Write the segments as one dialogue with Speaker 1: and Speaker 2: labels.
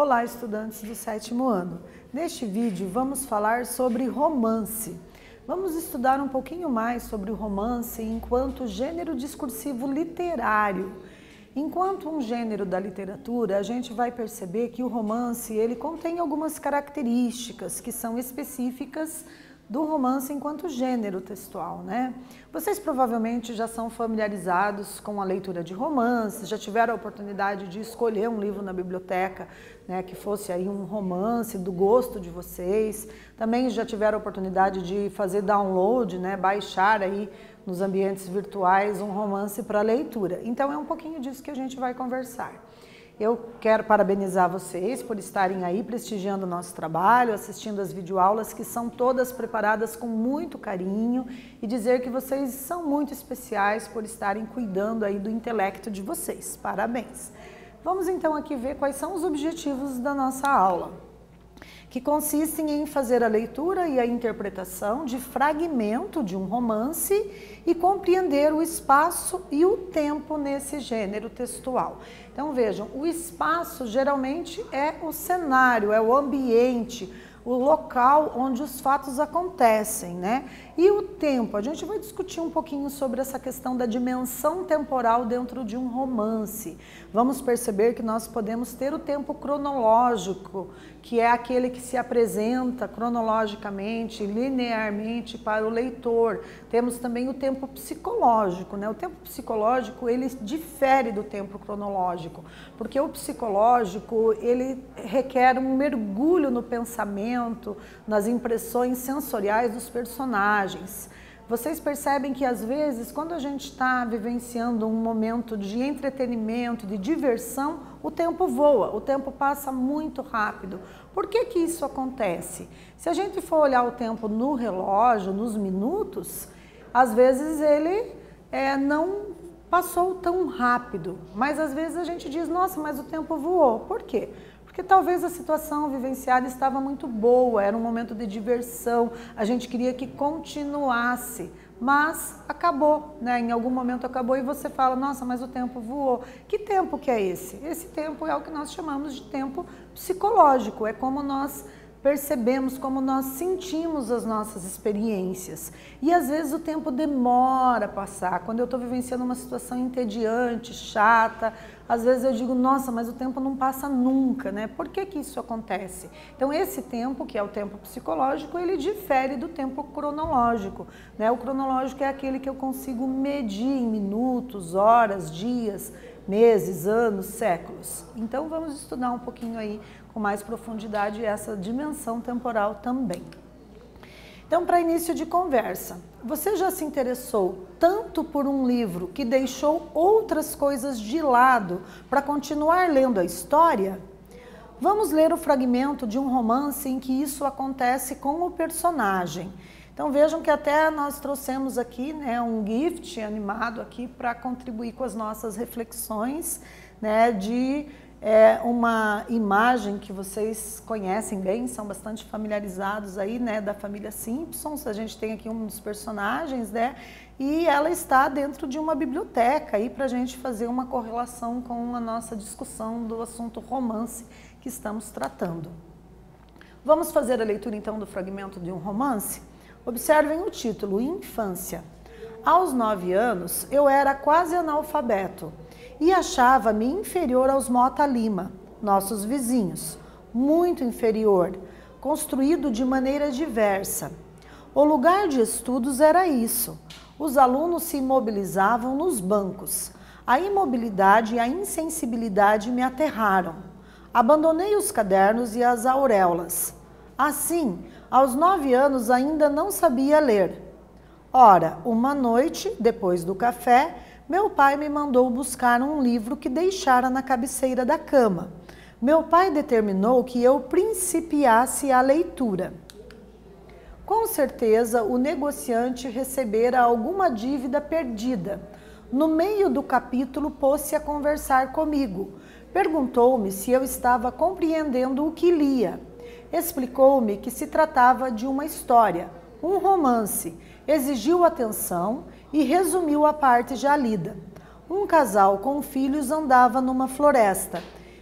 Speaker 1: Olá, estudantes do 7º ano. Neste vídeo vamos falar sobre romance. Vamos estudar um pouquinho mais sobre o romance enquanto gênero discursivo literário. Enquanto um gênero da literatura, a gente vai perceber que o romance ele contém algumas características que são específicas do romance enquanto gênero textual, né? Vocês provavelmente já são familiarizados com a leitura de romances, já tiveram a oportunidade de escolher um livro na biblioteca, né, que fosse aí um romance do gosto de vocês. Também já tiveram a oportunidade de fazer download, né, baixar aí nos ambientes virtuais um romance para leitura. Então é um pouquinho disso que a gente vai conversar. Eu quero parabenizar vocês por estarem aí prestigiando o nosso trabalho, assistindo as videoaulas que são todas preparadas com muito carinho e dizer que vocês são muito especiais por estarem cuidando aí do intelecto de vocês. Parabéns! Vamos então aqui ver quais são os objetivos da nossa aula, que consistem em fazer a leitura e a interpretação de fragmento de um romance e compreender o espaço e o tempo nesse gênero textual. Então vejam, o espaço geralmente é o cenário, é o ambiente, o local onde os fatos acontecem, né? E o tempo, a gente vai discutir um pouquinho sobre essa questão da dimensão temporal dentro de um romance. Vamos perceber que nós podemos ter o tempo cronológico, que é aquele que se apresenta cronologicamente, linearmente para o leitor. Temos também o tempo psicológico, né? O tempo psicológico, ele difere do tempo cronológico, porque o psicológico, ele requer um mergulho no pensamento, nas impressões sensoriais dos personagens. Vocês percebem que às vezes, quando a gente está vivenciando um momento de entretenimento, de diversão, o tempo voa, o tempo passa muito rápido. Por que que isso acontece? Se a gente for olhar o tempo no relógio, nos minutos, às vezes ele não passou tão rápido, mas às vezes a gente diz, nossa, mas o tempo voou. Por quê? Porque talvez a situação vivenciada estava muito boa, era um momento de diversão, a gente queria que continuasse, mas acabou, né? Em algum momento acabou e você fala, nossa, mas o tempo voou. Que tempo que é esse? Esse tempo é o que nós chamamos de tempo psicológico, é como nós percebemos, como nós sentimos as nossas experiências. E às vezes o tempo demora a passar. Quando eu estou vivenciando uma situação entediante, chata, às vezes eu digo, nossa, mas o tempo não passa nunca, né? Por que que isso acontece? Então esse tempo, que é o tempo psicológico, ele difere do tempo cronológico, né? O cronológico é aquele que eu consigo medir em minutos, horas, dias, meses, anos, séculos. Então vamos estudar um pouquinho aí com mais profundidade essa dimensão temporal também. Então, para início de conversa, você já se interessou tanto por um livro que deixou outras coisas de lado para continuar lendo a história? Vamos ler o fragmento de um romance em que isso acontece com o personagem. Então vejam que até nós trouxemos aqui, né, um gift animado aqui para contribuir com as nossas reflexões, né, de uma imagem que vocês conhecem bem, são bastante familiarizados aí, né, da família Simpsons. A gente tem aqui um dos personagens, né, e ela está dentro de uma biblioteca aí para a gente fazer uma correlação com a nossa discussão do assunto romance que estamos tratando. Vamos fazer a leitura então do fragmento de um romance? Observem o título, Infância. Aos 9 anos, eu era quase analfabeto e achava-me inferior aos Mota Lima, nossos vizinhos, muito inferior, construído de maneira diversa. O lugar de estudos era isso. Os alunos se imobilizavam nos bancos. A imobilidade e a insensibilidade me aterraram. Abandonei os cadernos e as auréolas. Assim, aos 9 anos ainda não sabia ler. Ora, uma noite, depois do café, meu pai me mandou buscar um livro que deixara na cabeceira da cama. Meu pai determinou que eu principiasse a leitura. Com certeza, o negociante recebera alguma dívida perdida. No meio do capítulo, pôs-se a conversar comigo. Perguntou-me se eu estava compreendendo o que lia. Explicou-me que se tratava de uma história, um romance. Exigiu atenção e resumiu a parte já lida. Um casal com filhos andava numa floresta.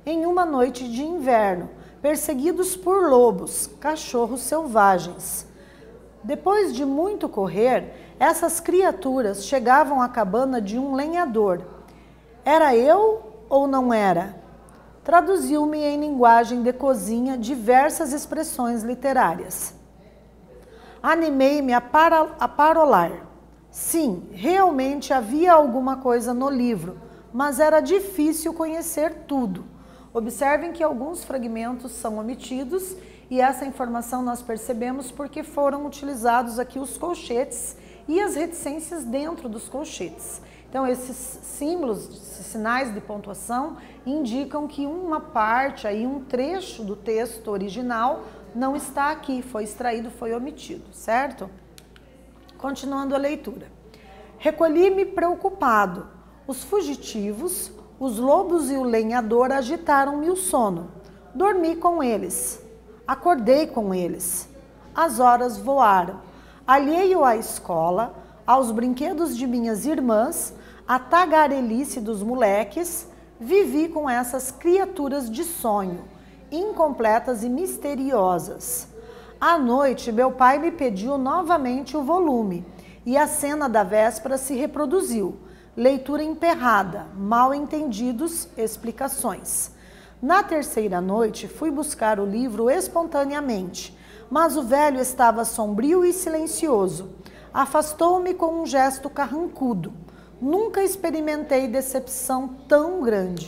Speaker 1: em uma noite de inverno, perseguidos por lobos, cachorros selvagens. Depois de muito correr, essas criaturas chegavam à cabana de um lenhador. Era eu ou não era? Traduziu-me em linguagem de cozinha diversas expressões literárias. Animei-me a parolar. Sim, realmente havia alguma coisa no livro, mas era difícil conhecer tudo. Observem que alguns fragmentos são omitidos e essa informação nós percebemos porque foram utilizados aqui os colchetes e as reticências dentro dos colchetes. Então, esses símbolos, esses sinais de pontuação indicam que uma parte, aí, um trecho do texto original não está aqui, foi extraído, foi omitido, certo? Continuando a leitura. Recolhi-me preocupado. Os fugitivos, os lobos e o lenhador agitaram-me o sono. Dormi com eles. Acordei com eles. As horas voaram. Alheio à escola, aos brinquedos de minhas irmãs, à tagarelice dos moleques, vivi com essas criaturas de sonho, incompletas e misteriosas. À noite, meu pai me pediu novamente o volume e a cena da véspera se reproduziu. Leitura emperrada, mal entendidos, explicações. Na terceira noite, fui buscar o livro espontaneamente, mas o velho estava sombrio e silencioso. Afastou-me com um gesto carrancudo. Nunca experimentei decepção tão grande.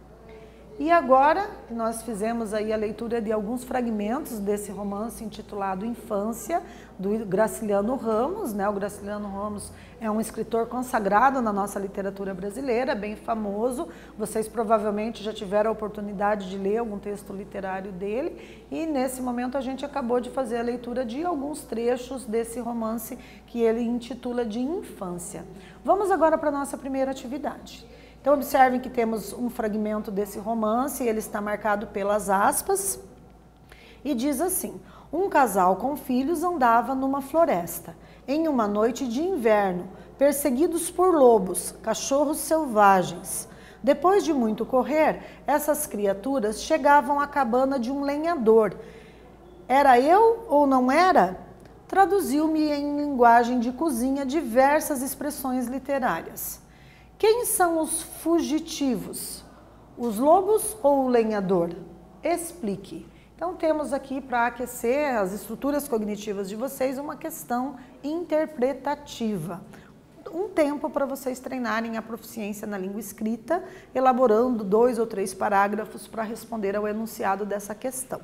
Speaker 1: E agora, nós fizemos aí a leitura de alguns fragmentos desse romance intitulado Infância, do Graciliano Ramos, né? O Graciliano Ramos é um escritor consagrado na nossa literatura brasileira, bem famoso. Vocês provavelmente já tiveram a oportunidade de ler algum texto literário dele. E nesse momento a gente acabou de fazer a leitura de alguns trechos desse romance que ele intitula de Infância. Vamos agora para a nossa primeira atividade. Então, observem que temos um fragmento desse romance, ele está marcado pelas aspas, e diz assim: um casal com filhos andava numa floresta, em uma noite de inverno, perseguidos por lobos, cachorros selvagens. Depois de muito correr, essas criaturas chegavam à cabana de um lenhador. Era eu ou não era? Traduziu-me em linguagem de cozinha diversas expressões literárias. Quem são os fugitivos? Os lobos ou o lenhador? Explique. Então, temos aqui, para aquecer as estruturas cognitivas de vocês, uma questão interpretativa. Um tempo para vocês treinarem a proficiência na língua escrita, elaborando 2 ou 3 parágrafos para responder ao enunciado dessa questão.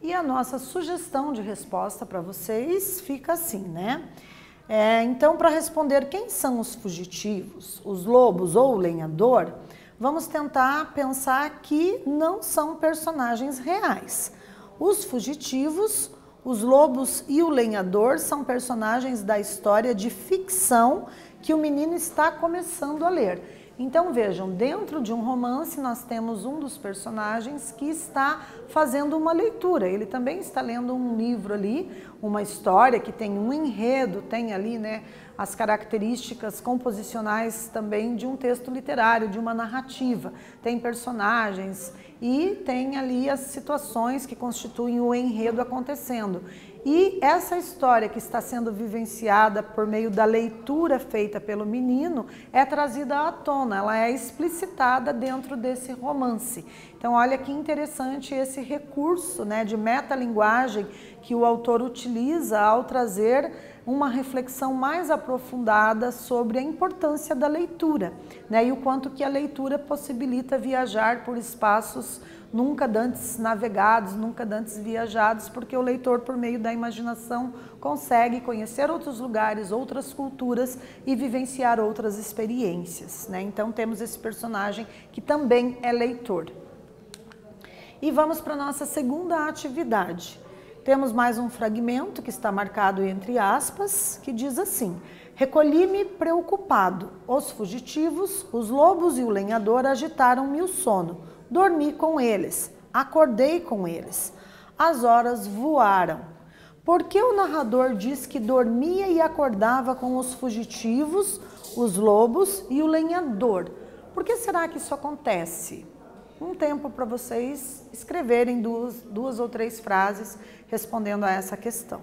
Speaker 1: E a nossa sugestão de resposta para vocês fica assim, né? Então, para responder quem são os fugitivos, os lobos ou o lenhador, vamos tentar pensar que não são personagens reais. Os fugitivos, os lobos e o lenhador são personagens da história de ficção que o menino está começando a ler. Então vejam, dentro de um romance nós temos um dos personagens que está fazendo uma leitura. Ele também está lendo um livro ali, uma história que tem um enredo, tem ali, né, as características composicionais também de um texto literário, de uma narrativa. Tem personagens e tem ali as situações que constituem o enredo acontecendo. E essa história que está sendo vivenciada por meio da leitura feita pelo menino é trazida à tona, ela é explicitada dentro desse romance. Então olha que interessante esse recurso, né, de metalinguagem que o autor utiliza ao trazer uma reflexão mais aprofundada sobre a importância da leitura, né, e o quanto que a leitura possibilita viajar por espaços nunca dantes navegados, nunca dantes viajados, porque o leitor, por meio da imaginação, consegue conhecer outros lugares, outras culturas e vivenciar outras experiências, né? Então temos esse personagem que também é leitor. E vamos para a nossa segunda atividade. Temos mais um fragmento que está marcado entre aspas, que diz assim: recolhi-me preocupado, os fugitivos, os lobos e o lenhador agitaram-me o sono. Dormi com eles, acordei com eles. As horas voaram. Por que o narrador diz que dormia e acordava com os fugitivos, os lobos e o lenhador? Por que será que isso acontece? Um tempo para vocês escreverem duas ou três frases respondendo a essa questão.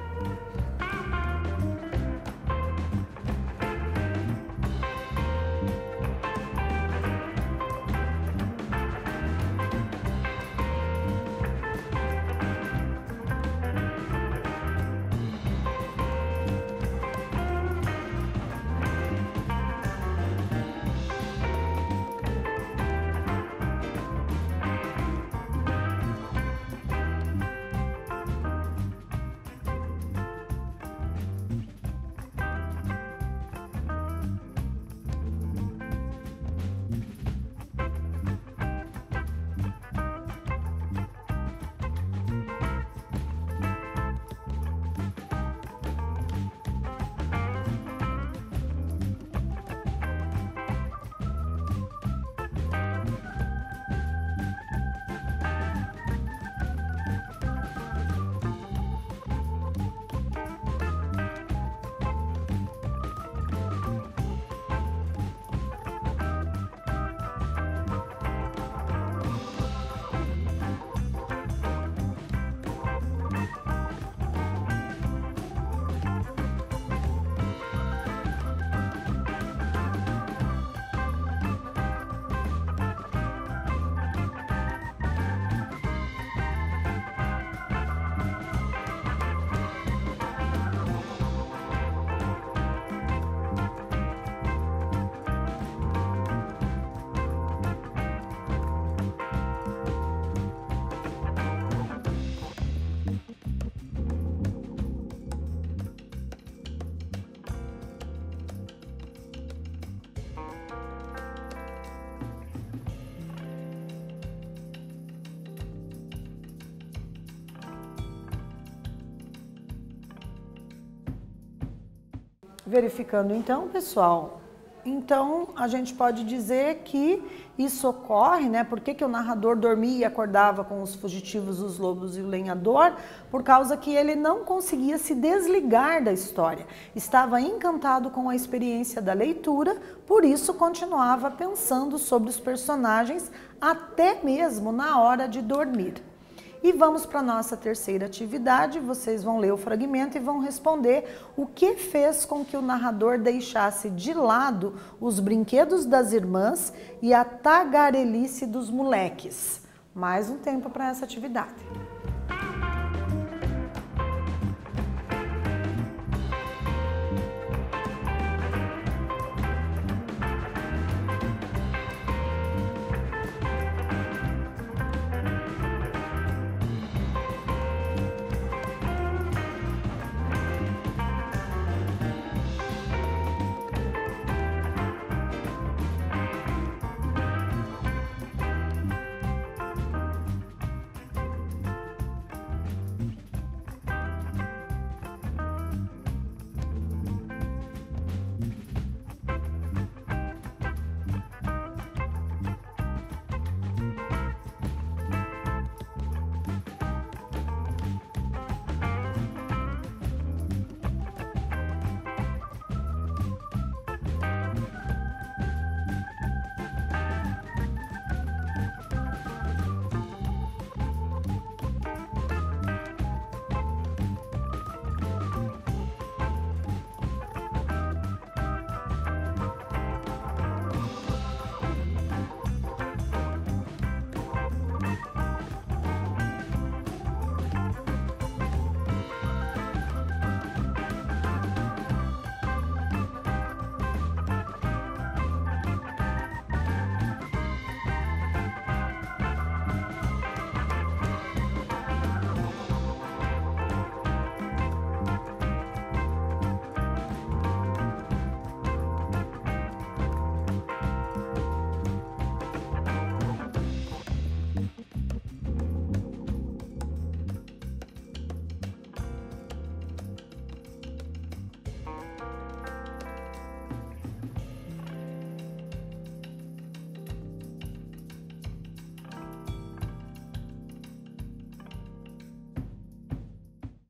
Speaker 1: Verificando então, pessoal, então a gente pode dizer que isso ocorre, né? Por que o narrador dormia e acordava com os fugitivos, os lobos e o lenhador? Por causa que ele não conseguia se desligar da história. Estava encantado com a experiência da leitura, por isso continuava pensando sobre os personagens até mesmo na hora de dormir. E vamos para a nossa terceira atividade, vocês vão ler o fragmento e vão responder o que fez com que o narrador deixasse de lado os brinquedos das irmãs e a tagarelice dos moleques. Mais um tempo para essa atividade.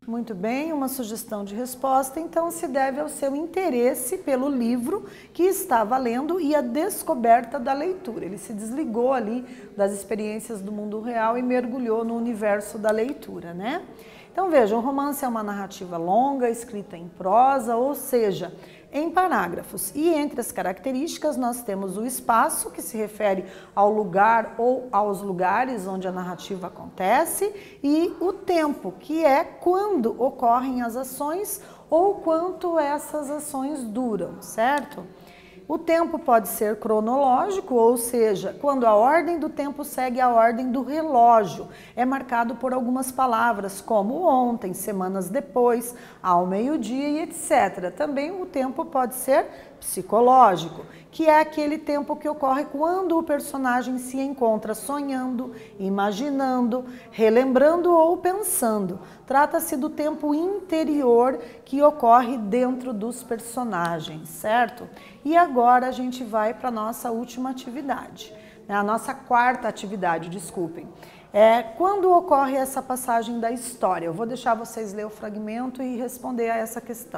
Speaker 1: Muito bem, uma sugestão de resposta, então, se deve ao seu interesse pelo livro que estava lendo e a descoberta da leitura. Ele se desligou ali das experiências do mundo real e mergulhou no universo da leitura, né? Então, veja, um romance é uma narrativa longa, escrita em prosa, ou seja, em parágrafos. E entre as características nós temos o espaço, que se refere ao lugar ou aos lugares onde a narrativa acontece, e o tempo, que é quando ocorrem as ações ou quanto essas ações duram, certo? O tempo pode ser cronológico, ou seja, quando a ordem do tempo segue a ordem do relógio. É marcado por algumas palavras, como ontem, semanas depois, ao meio-dia e etc. Também o tempo pode ser psicológico, que é aquele tempo que ocorre quando o personagem se encontra sonhando, imaginando, relembrando ou pensando. Trata-se do tempo interior que ocorre dentro dos personagens, certo? E agora a gente vai para a nossa última atividade, a nossa quarta atividade, desculpem. É quando ocorre essa passagem da história. Eu vou deixar vocês ler o fragmento e responder a essa questão.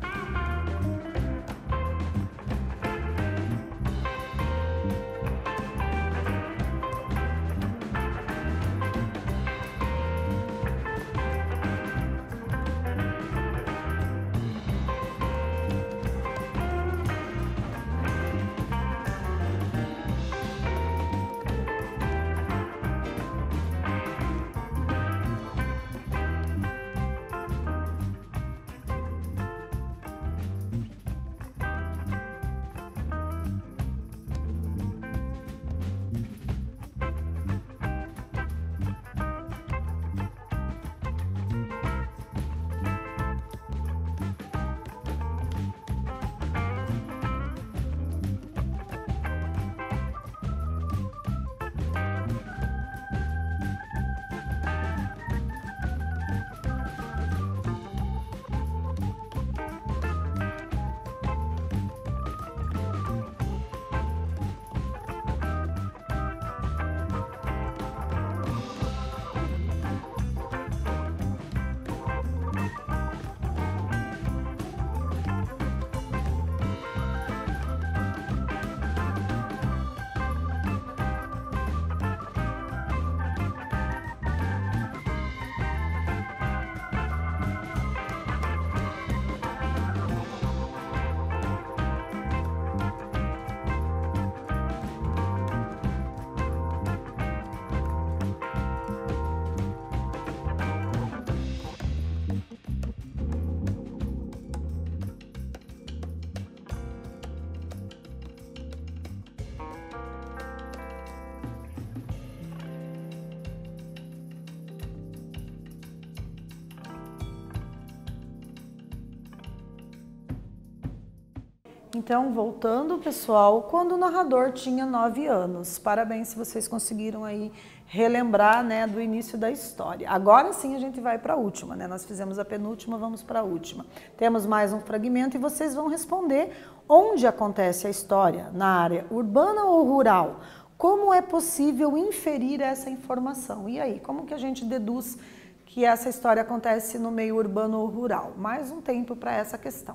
Speaker 1: Então, voltando, pessoal, quando o narrador tinha 9 anos. Parabéns se vocês conseguiram aí relembrar, né, do início da história. Agora sim a gente vai para a última, né? Nós fizemos a penúltima, vamos para a última. Temos mais um fragmento e vocês vão responder onde acontece a história, na área urbana ou rural. Como é possível inferir essa informação? E aí, como que a gente deduz que essa história acontece no meio urbano ou rural? Mais um tempo para essa questão.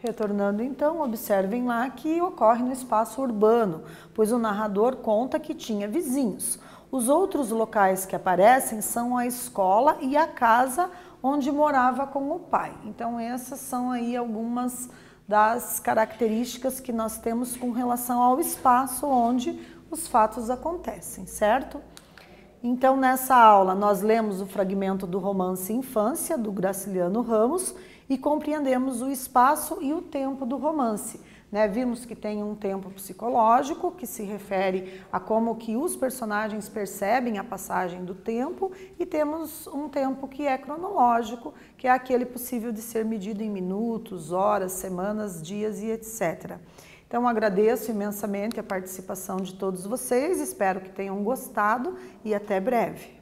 Speaker 1: Retornando então, observem lá que ocorre no espaço urbano, pois o narrador conta que tinha vizinhos. Os outros locais que aparecem são a escola e a casa onde morava com o pai. Então essas são aí algumas das características que nós temos com relação ao espaço onde os fatos acontecem, certo? Então nessa aula nós lemos o fragmento do romance Infância, do Graciliano Ramos, e compreendemos o espaço e o tempo do romance. Vimos que tem um tempo psicológico, que se refere a como que os personagens percebem a passagem do tempo, e temos um tempo que é cronológico, que é aquele possível de ser medido em minutos, horas, semanas, dias e etc. Então agradeço imensamente a participação de todos vocês, espero que tenham gostado e até breve.